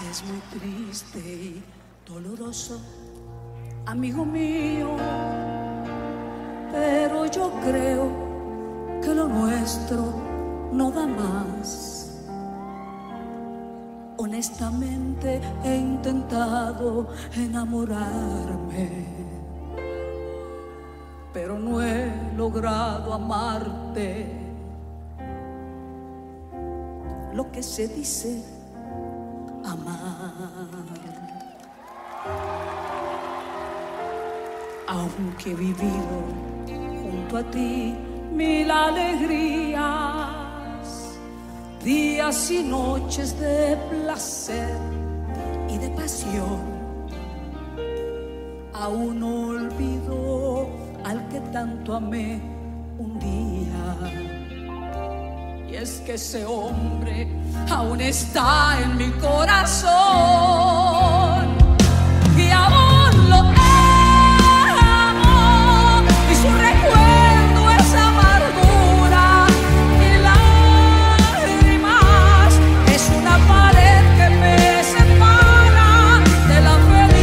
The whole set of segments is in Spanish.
Es muy triste y doloroso, amigo mío, pero yo creo que lo nuestro no da más. Honestamente he intentado enamorarme, pero no he logrado amarte. Lo que se dice amar. Aunque he vivido junto a ti mil alegrías, días y noches de placer y de pasión, aún no olvido al que tanto amé un día. Y es que ese hombre aún está en mi corazón y aún lo amo, y su recuerdo es amargura y lágrimas. Es una pared que me separa de la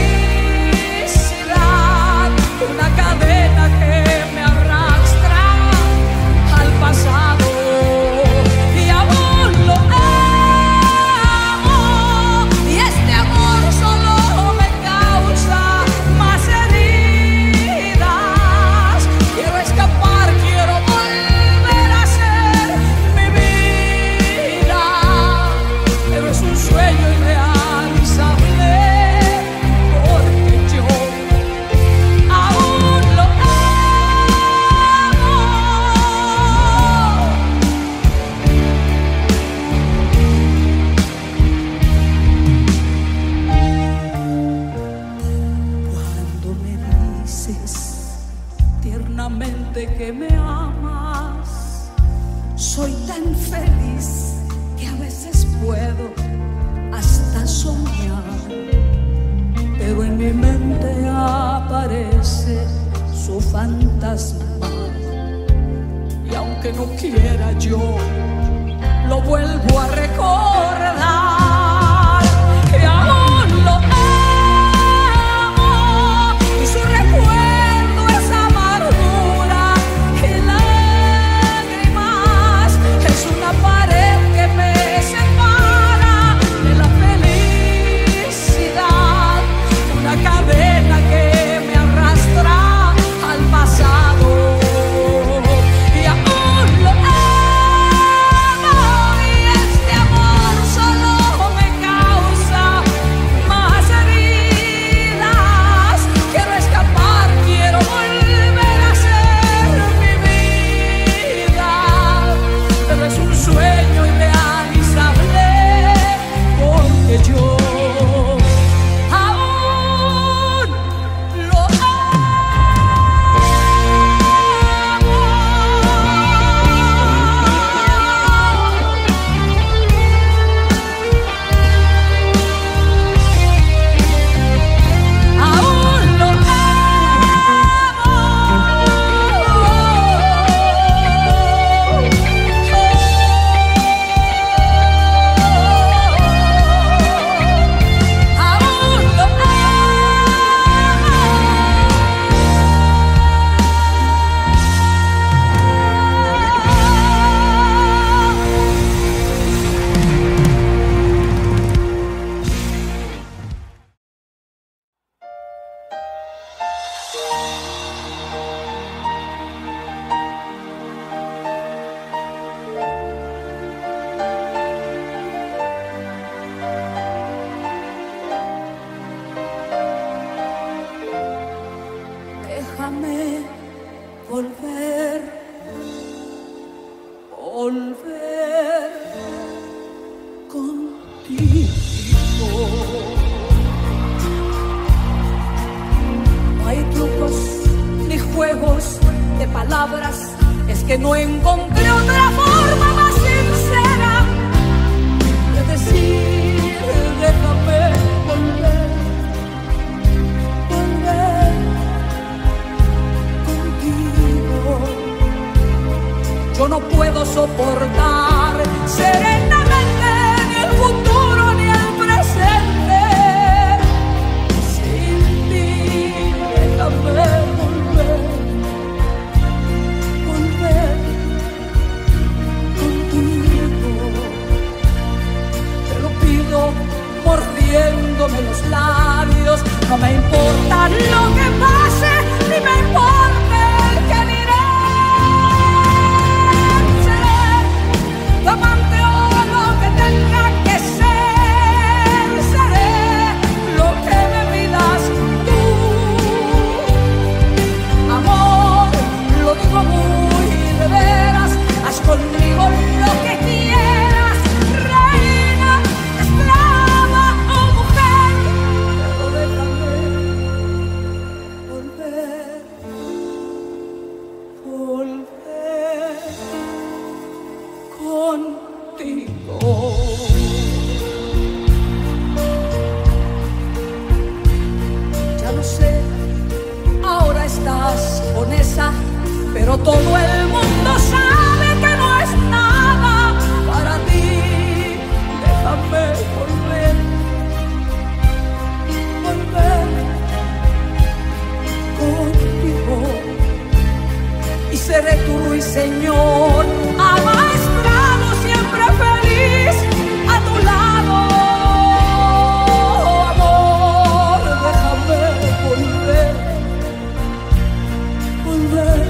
felicidad, una cadena que me arrastra al pasado. Que me amas, soy tan feliz que a veces puedo hasta soñar, pero en mi mente aparece su fantasma, y aunque no quiera yo lo vuelvo a recordar, que aún lo amo y su recuerdo es amargura y lágrimas. Es una pared que me separa de la felicidad, una cadena que me arrastra al pasado. Y aún lo amo, y este amor solo me causa más heridas. Quiero escapar, quiero volver a ser mi vida, pero es un sueño irrealizable, porque yo aún lo déjame volver contigo. No hay trucos ni juegos de palabras, es que no encontré otra forma más sincera de decir déjame volver contigo. Yo no puedo soportar serenamente ni el futuro ni el presente. pero todo el mundo sabe que no es nada para ti. Déjame volver, volver contigo, y seré tu ruiseñor amaestrado, siempre feliz a tu lado. Amor, déjame volver, volver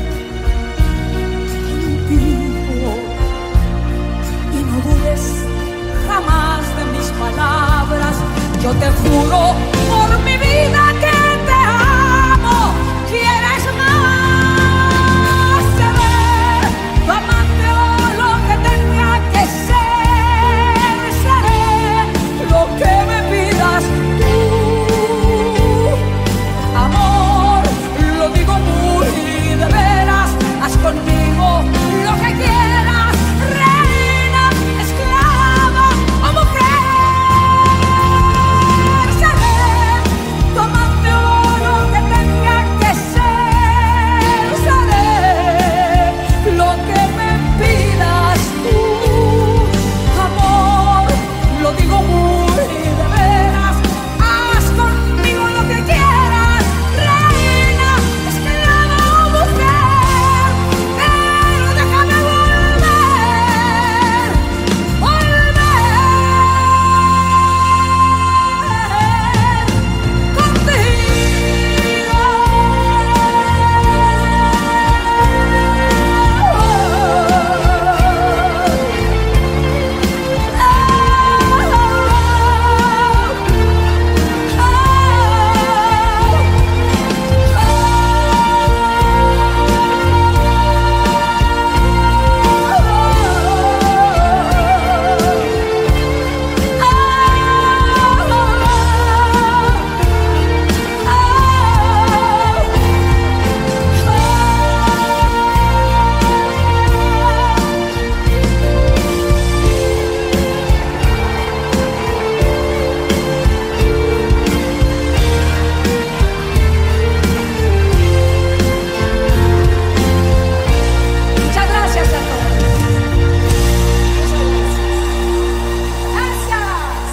contigo, y no dudes jamás de mis palabras. Yo te juro por mi vida que te amo. ¿Quieres más? Seré tu amante o lo que tenga que ser. Seré lo que me pidas tú. Amor, lo digo muy de veras. Haz conmigo lo que quieras, reina, esclava o mujer. Seré tu amante o lo que tenga que ser. Seré lo que me pidas tú. Amor, lo digo muy de veras. Haz conmigo lo que quieras, reina, esclava o mujer. Pero déjame volver, volver Muchas gracias a todos. Gracias.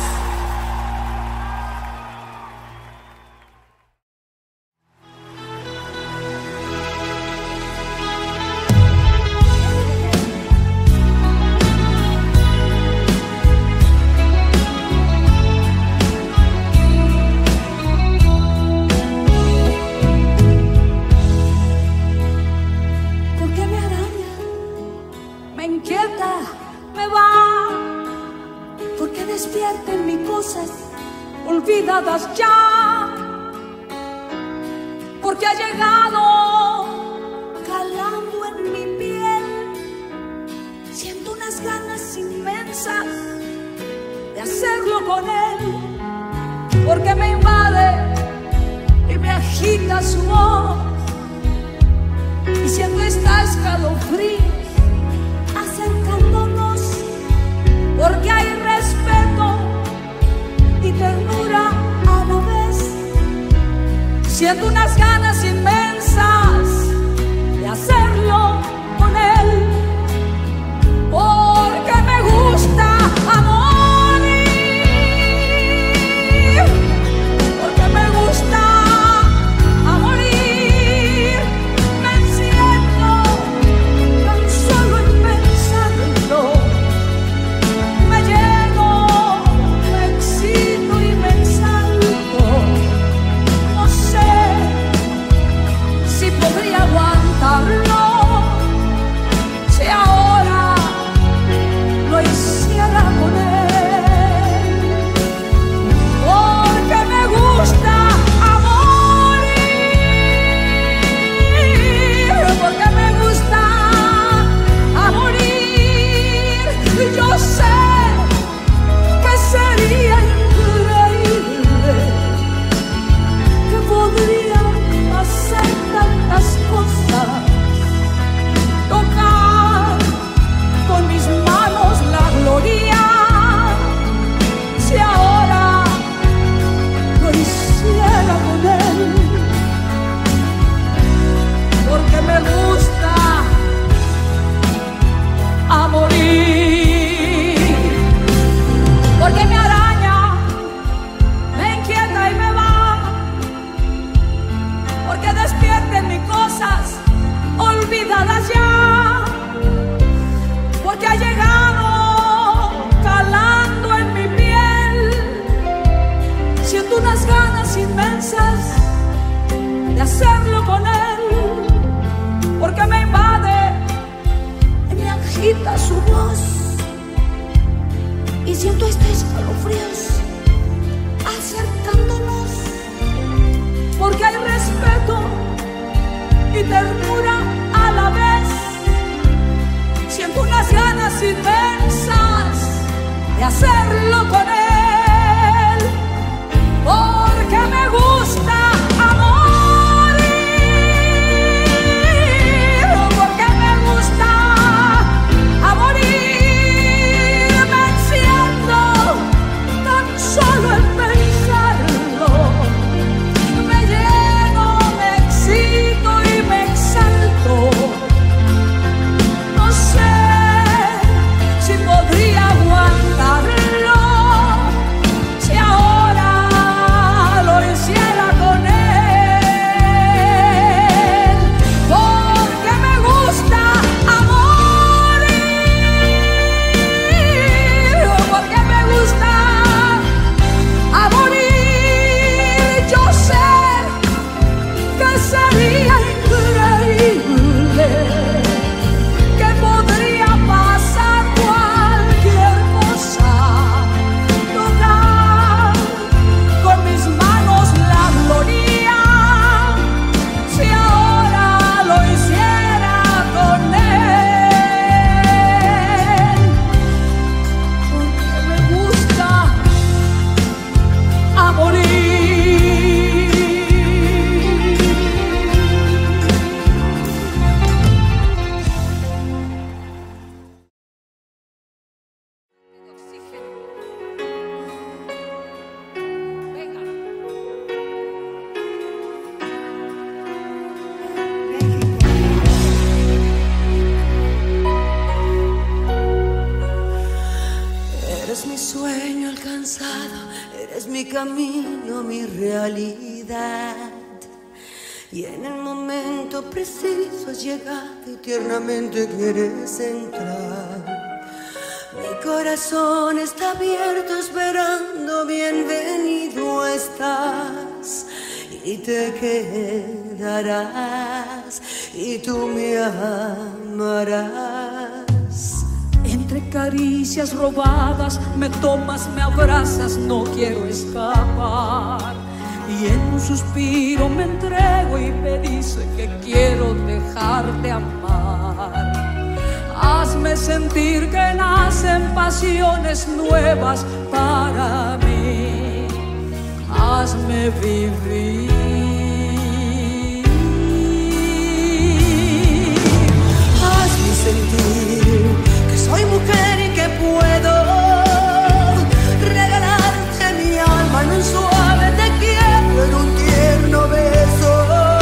¿Por qué me araña? Me inquieta, me va. ¿Por qué despierta en mí cosas olvidadas ya? Porque ha llegado calando en mi piel. Siento unas ganas inmensas de hacerlo con él. Porque me invade y me agita su voz. Y siento esta escalofrío acercándonos, porque hay respeto y ternura a la vez. Siento unas ganas inmensas de hacerlo con él, porque me gusta a morir, porque me gusta a morir. Me enciendo tan solo en pensarlo. Me lleno, me excito y me exalto. No sé olvidadas ya, porque ha llegado calando en mi piel. Siento unas ganas inmensas de hacerlo con él, porque me invade y me agita su voz, y siento escalofríos acercándonos, porque hay respeto y ternura a la vez. Siento unas ganas inmensas de hacerlo con él, porque me gusta a morir, porque me gusta a morir. Me enciendo tan solo en pensarlo, me lleno, me excito y me exalto. No sé si podría aguantarlo si ahora lo hiciera con él, porque me gusta a morir, porque me gusta a morir. Yo sé que sería increíble, que podría pasar cualquier cosa, tocar con mis manos la gloria si ahora lo hiciera con él, porque me gusta a morir. Eres mi sueño alcanzado, eres mi camino, mi realidad. Y en el momento preciso has llegado y tiernamente quieres entrar. Mi corazón está abierto esperando, bienvenido estás. Y te quedarás y tú me amarás. Entre caricias robadas me tomas, me abrazas, no quiero escapar. Y en un suspiro me entrego y me dice que quiero dejarte amar. Hazme sentir que nacen pasiones nuevas para mí. Hazme vivir. Hazme sentir que soy mujer y que puedo regalarte mi alma en un suave te quiero, en un tierno beso.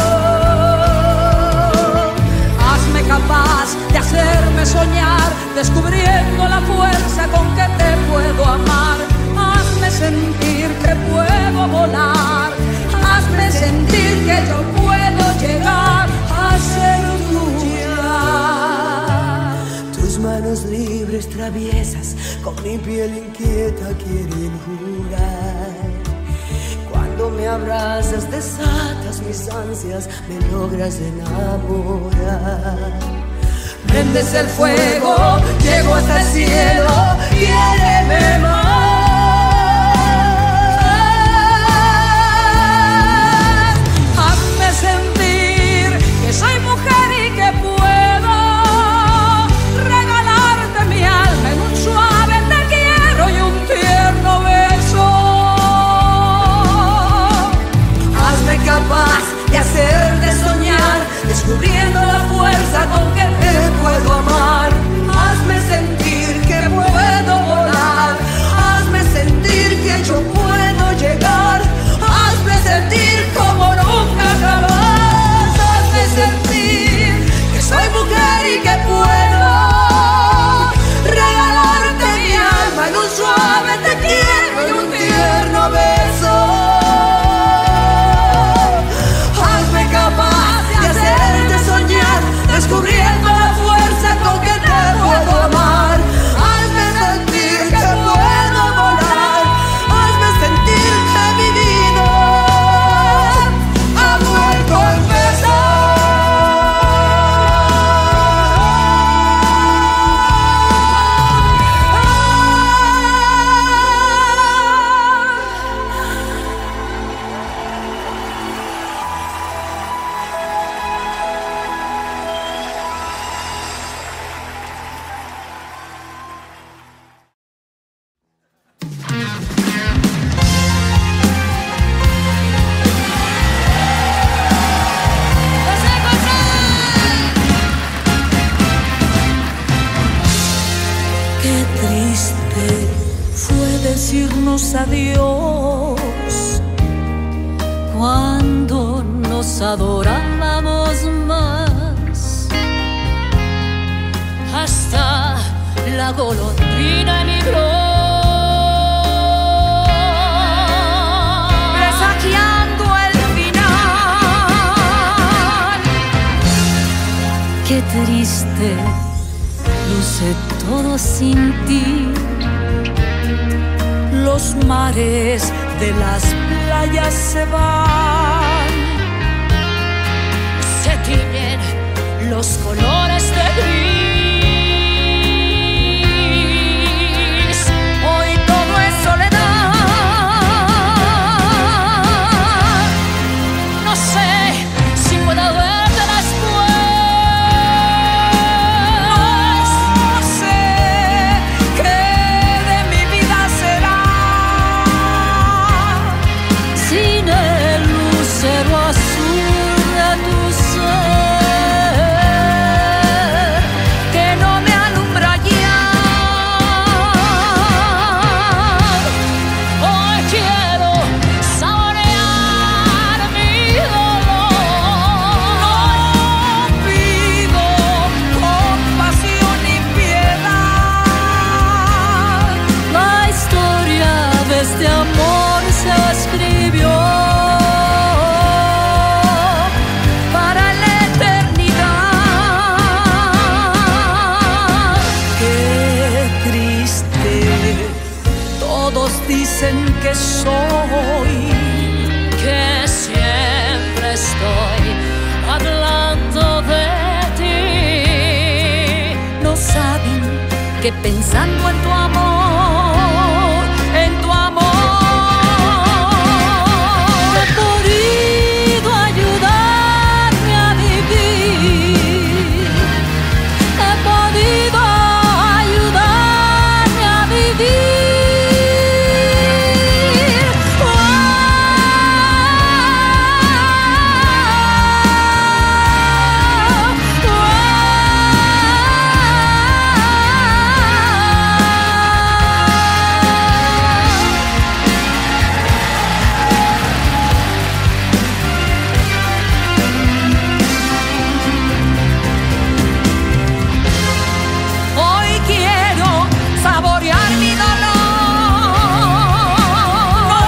Hazme capaz de hacerme soñar, descubriendo la fuerza con que te puedo amar. Hazme sentir que puedo volar, hazme sentir que yo puedo llegar a ser tuya. Tus manos libres traviesas con mi piel inquieta quieren jurar. Cuando me abrazas desatas mis ansias, me logras enamorar. Prendes el fuego, llego hasta el cielo, quiéreme más. Hazme sentir que soy mujer y que puedo regalarte mi alma en un suave te quiero y un tierno beso. Hazme capaz de hacerte soñar, descubriendo la fuerza con que te puedo amar. Hazme sentir que puedo volar, hazme sentir que yo puedo llegar, hazme sentir como nunca jamás. Hazme sentir que soy mujer y que puedo regalarte mi alma en un suave te quiero y un tierno beso. Hazme capaz de hacerte soñar, descubrir dijimos adiós, cuando nos adorábamos más, hasta la golondrina emigró, presagiando el final. Qué triste luce todo sin ti. Los mares de las playas se van, se tiñen los colores de gris. Hoy todo es soledad. No sé si puedo verte después. No sé qué de mi vida será sin el lucero azul de tu ser, que no me alumbra ya. Hoy quiero saborear mi dolor. No pido compasión ni piedad. La historia de este amor se escribió para la eternidad. Qué triste, todos dicen que soy, que siempre estoy hablando de ti. No saben que pensando en tu amor, en tu amor, he podido ayudarme a vivir. He podido ayudarme a vivir. Hoy quiero saborear mi dolor. No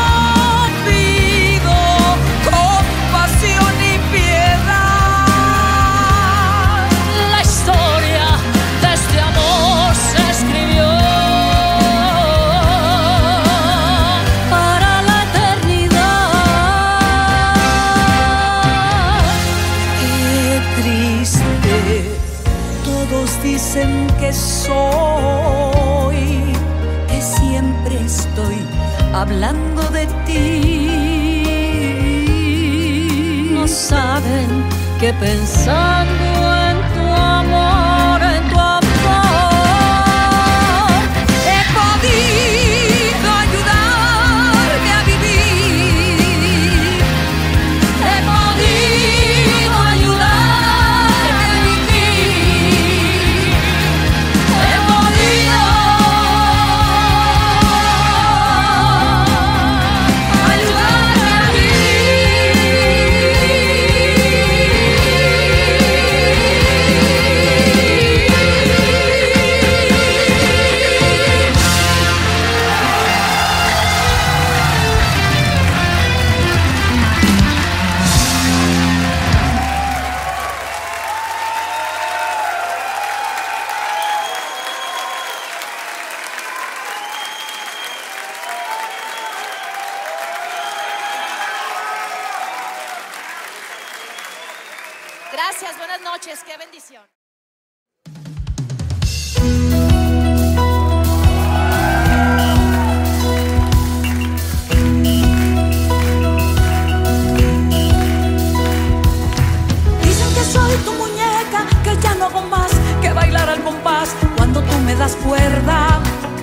pido compasión ni piedad. La historia de este amor se escribió para la eternidad. Qué triste, todos dicen que soy, que siempre estoy hablando de ti. No saben que pensando en tu amor, he podido ayudarme a vivir. He podido ayudarme a vivir. He podido ayudarme a Gracias, buenas noches, qué bendición. Dicen que soy tu muñeca, que ya no hago más que bailar al compás cuando tú me das cuerda.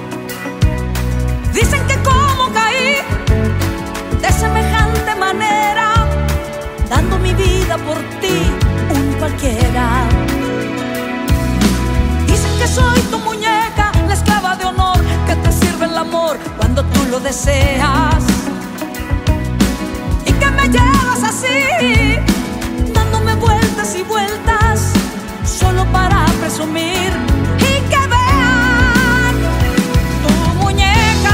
Dicen que cómo caí de semejante manera, dando mi vida por ti, un cualquiera. lo deseas y que me llevas así, dándome vueltas y vueltas solo para presumir y que vean tu muñeca.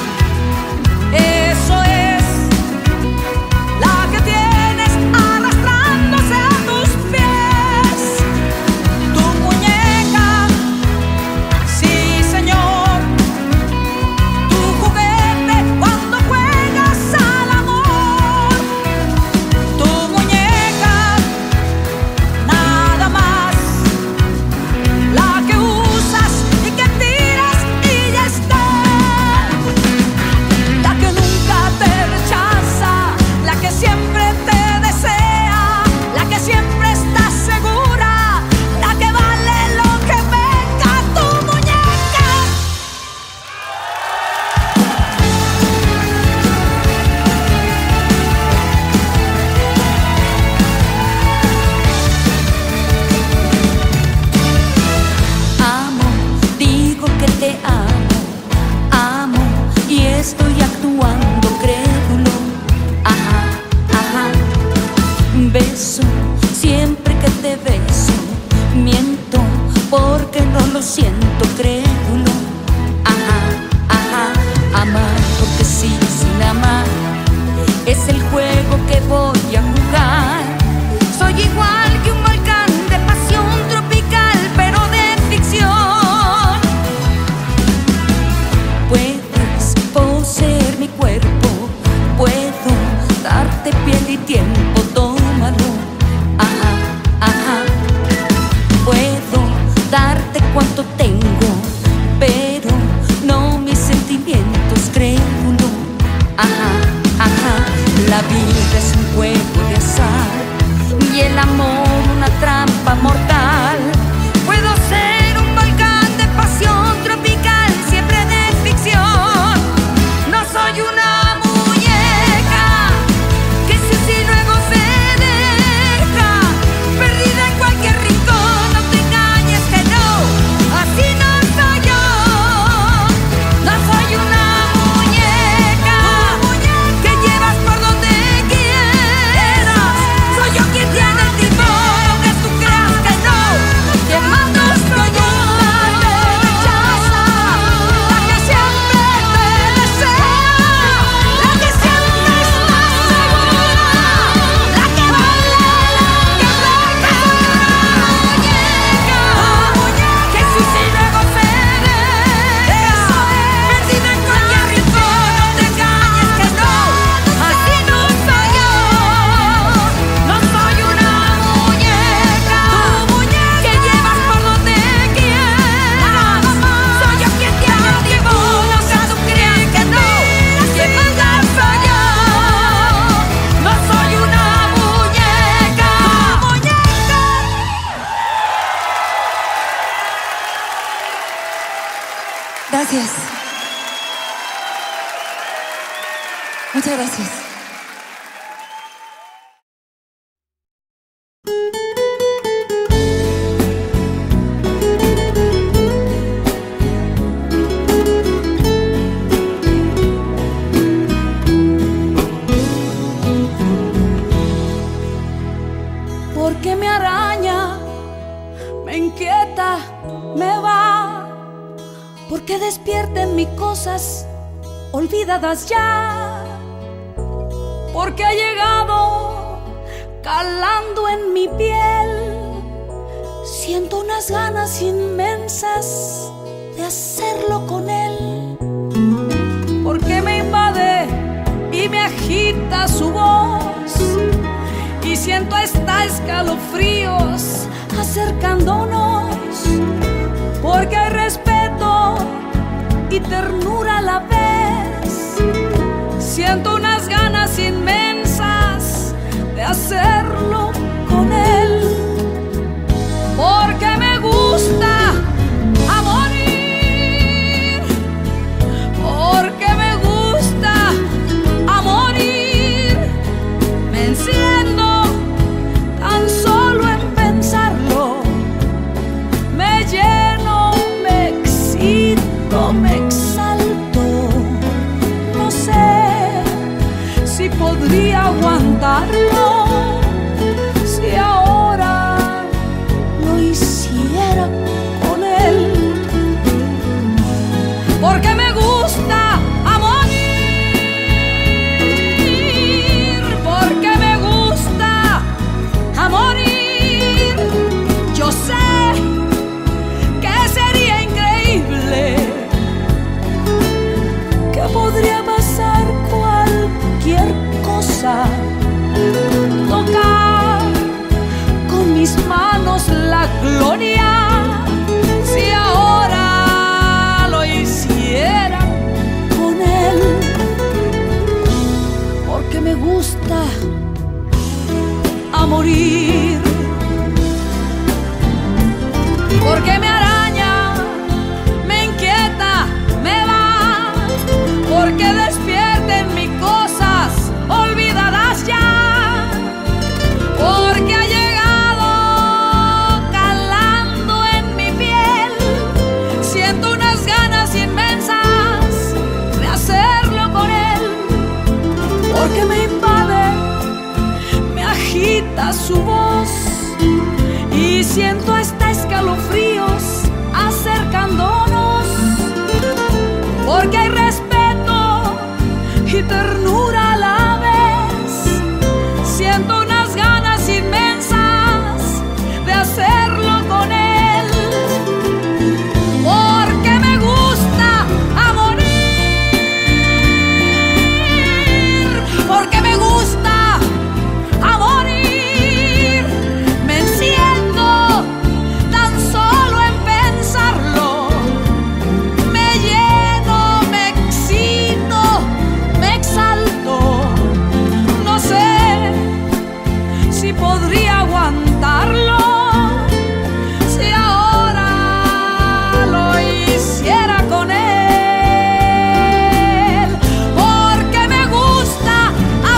Eso es la que tienes arrastrándose a tus pies. Tu muñeca, sí señor, tu juguete cuando juegas al amor. Tu muñeca, nada más, la que usas y que tiras y ya está. La que nunca te rechaza, la que siempre te desea, la que siempre está segura, la que vale lo que venga. Tu muñeca. Amo, digo que te amo y estoy actuando crédulo. Ajá, ajá. Beso siempre que te beso, miento porque no lo siento crédulo. Ajá, ajá. Amar porque sí, sin amar es el juego que voy a jugar. Soy igual que un volcán de pasión tropical, pero de ficción. Puedes poseer mi cuerpo, puedo darte piel y tiempo, tómalo. Ajá, ajá. Puedo darte cuanto tengo, pero no mis sentimientos, crédulo. Ajá, ajá. La vida es un juego de azar y el amor una trampa mortal. Puedo ser un volcán de pasión tropical, siempre de ficción. No soy una muñeca que se usa y luego se deja perdida en cualquier rincón. No te engañes que no, así no soy yo. No soy una muñeca que llevas por donde quieras. Soy yo quien tiene el timón, aunque tú creas que no. Quien mando soy yo. La que siempre te desea, la que siempre está segura, la que vale lo que venga. Muñeca que se usa y luego se deja perdida en cualquier rincón. No te engañes que no, así no soy yo. No soy una muñeca que llevas por donde quieras. Soy yo quien tiene el timón, aunque tú creas que no. Quien manda soy yo. No soy una muñeca. Gracias. Muchas gracias. Porque me araña, me inquieta, me va, porque despierta en mí cosas olvidadas ya, porque ha llegado calando en mi piel. Siento unas ganas inmensas de hacerlo con él, porque me invade y me agita su voz, y siento hasta escalofríos acercándonos, porque hay respeto y ternura a la vez. Siento unas ganas inmensas de hacerlo con él, porque me gusta a morir, porque me gusta a morir. Me enciendo tan solo en pensarlo, me lleno, me excito, me exalto, a morir. Porque me araña, me inquieta, me va, porque despierten mis cosas olvidadas ya, porque ha llegado calando en mi piel, siento unas ganas inmensas de hacerlo con él, porque me invade, me agita su voz y siento hasta escalofríos acercándonos, porque hay respeto y ternura a la vez. Siento unas ganas inmensas de hacerlo con él, porque me gusta a morir, porque me gusta a morir. Me enciendo tan solo en pensarlo, me lleno, me excito, me exalto. No sé si podría aguantarlo si ahora lo hiciera con él, porque me gusta a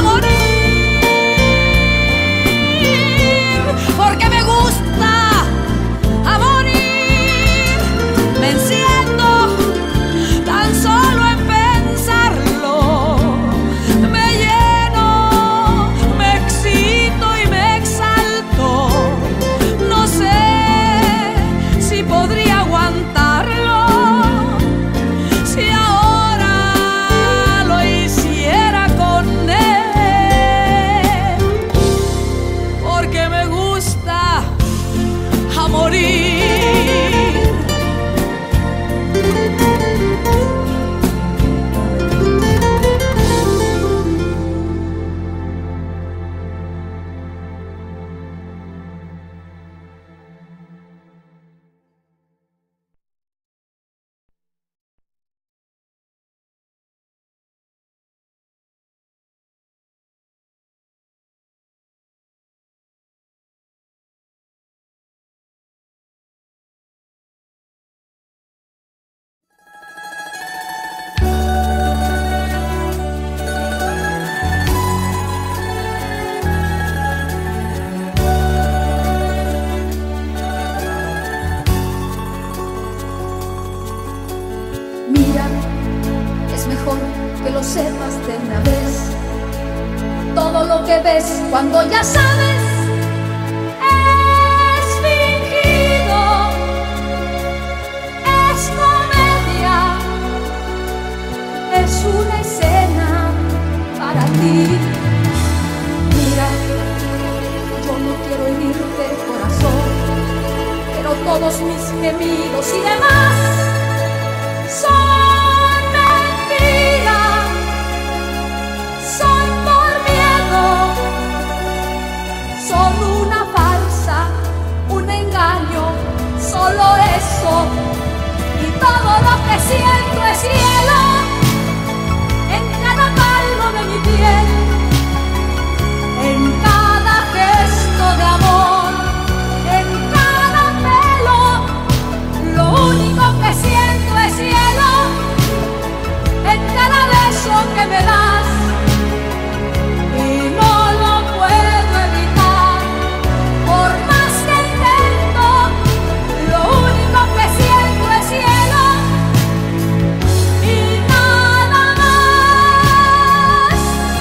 morir, porque me gusta a morir. Me enciendo tan solo en pensarlo, me lleno, me excito y me exalto. No sé si podría aguantarlo si ahora lo hiciera con él, porque me gusta a morir. Mira, es mejor que lo sepas de una vez. Todo lo que ves cuando ya sabes es fingido, es comedia, es una escena para ti. Mira, yo no quiero herirte el corazón, pero todos mis gemidos y demás son mentira, son por miedo, son una farsa, un engaño, solo eso. Y todo lo que siento es cielo en cada palmo de mi piel, en cada gesto de amor, en cada pelo. Lo único que siento es cielo en cada beso que me das, y no lo puedo evitar por más que intento. Lo único que siento es cielo y nada más.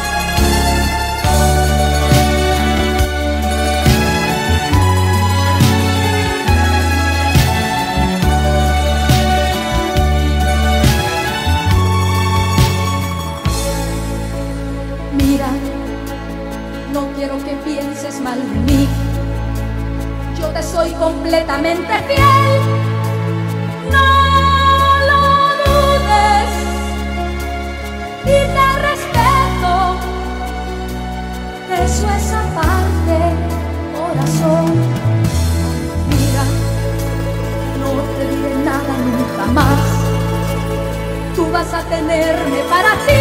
Mira, no quiero que pienses mal de mí. Yo te soy completamente fiel. No lo dudes y te respeto. Eso es aparte, corazón. Mira, no te diré nada nunca más. Tú vas a tenerme para ti.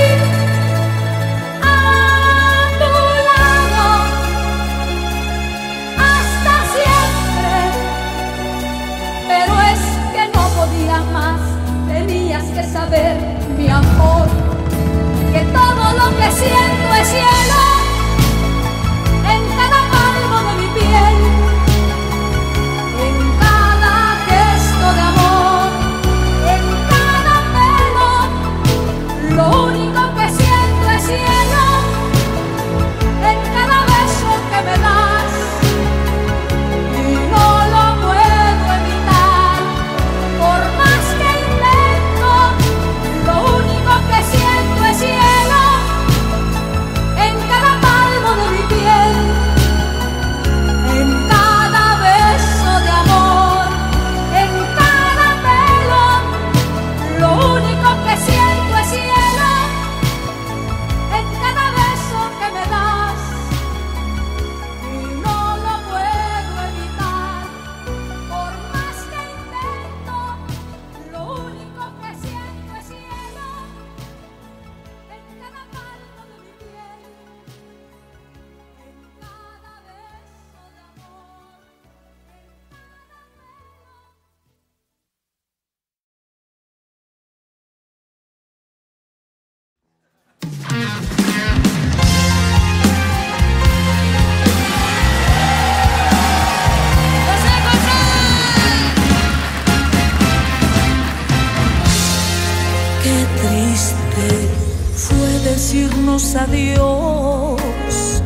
decimos adiós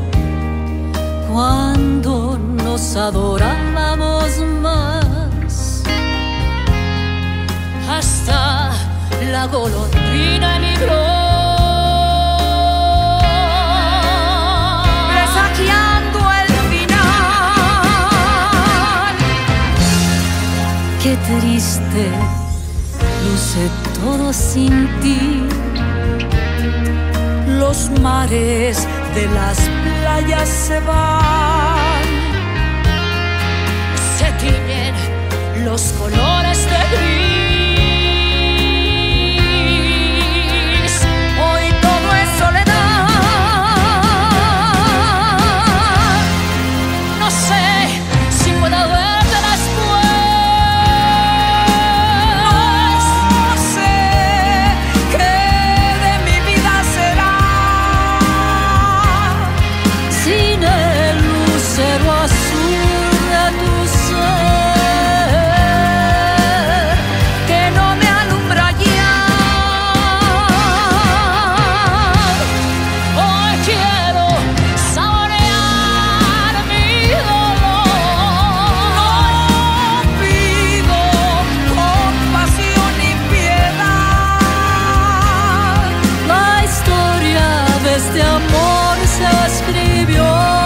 cuando nos adorábamos más. Hasta la golondrina emigró, presagiando el final. Qué triste luce todo sin ti. Los mares de las playas se van, se tiñen los colores de gris. Hoy todo es soledad. No sé si puedo verte después. No sé qué de mi vida será sin el lucero azul de tu ser, que no me alumbra ya. Hoy quiero saborear mi dolor. No pido compasión ni piedad. La historia de este amor se escribió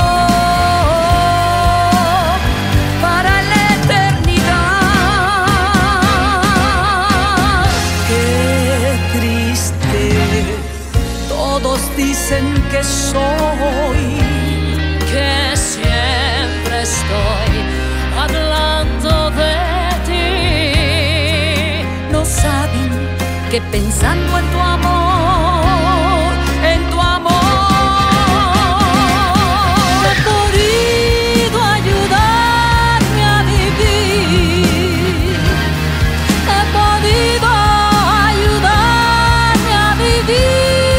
para la eternidad. Qué triste, todos dicen que soy, que siempre estoy hablando de ti. No saben que pensando en tu amor, en tu amor, he podido ayudarme a vivir. He podido ayudarme a vivir.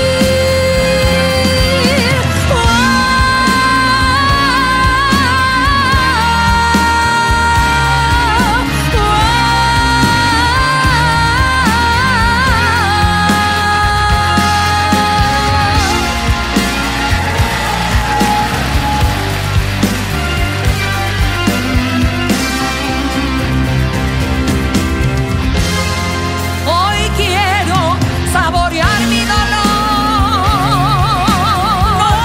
Hoy quiero saborear mi dolor. No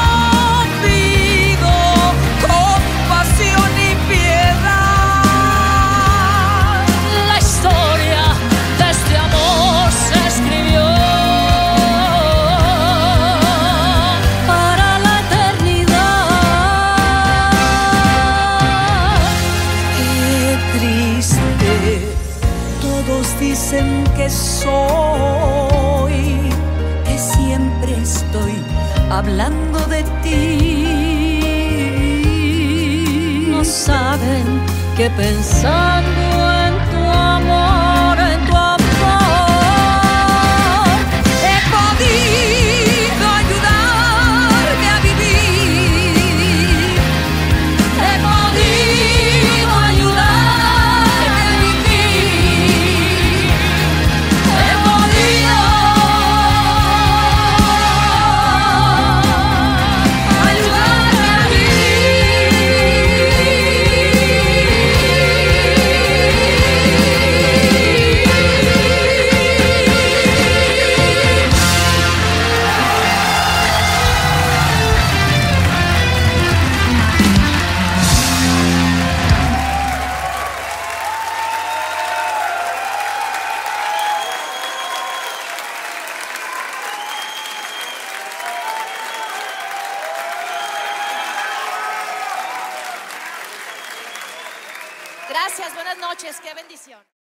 pido compasión ni piedad. La historia de este amor se escribió para la eternidad. Qué triste, todos dicen que soy, que siempre estoy hablando de ti. No saben que pensando en tu amor, he podido ayudarme a vivir. He podido ayudarme a vivir. He podido ayudarme a Gracias, buenas noches, qué bendición.